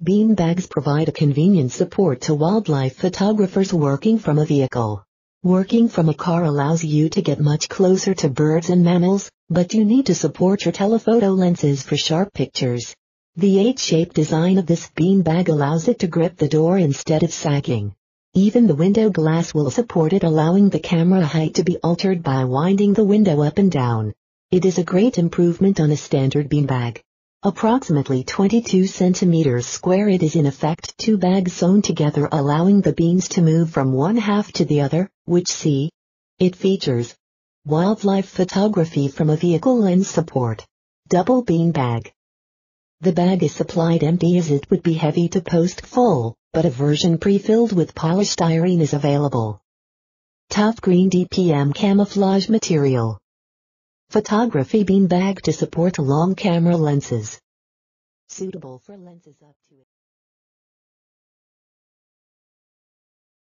Beanbags provide a convenient support to wildlife photographers working from a vehicle. Working from a car allows you to get much closer to birds and mammals, but you need to support your telephoto lenses for sharp pictures. The H-shaped design of this beanbag allows it to grip the door instead of sagging. Even the window glass will support it, allowing the camera height to be altered by winding the window up and down. It is a great improvement on a standard beanbag. Approximately 22 centimeters square, it is in effect two bags sewn together, allowing the beans to move from one half to the other, which see. It features wildlife photography from a vehicle lens support. Double beanbag. The bag is supplied empty as it would be heavy to post full, but a version pre-filled with polystyrene is available. Tough green DPM camouflage material. Photography beanbag to support long camera lenses. Suitable for lenses up to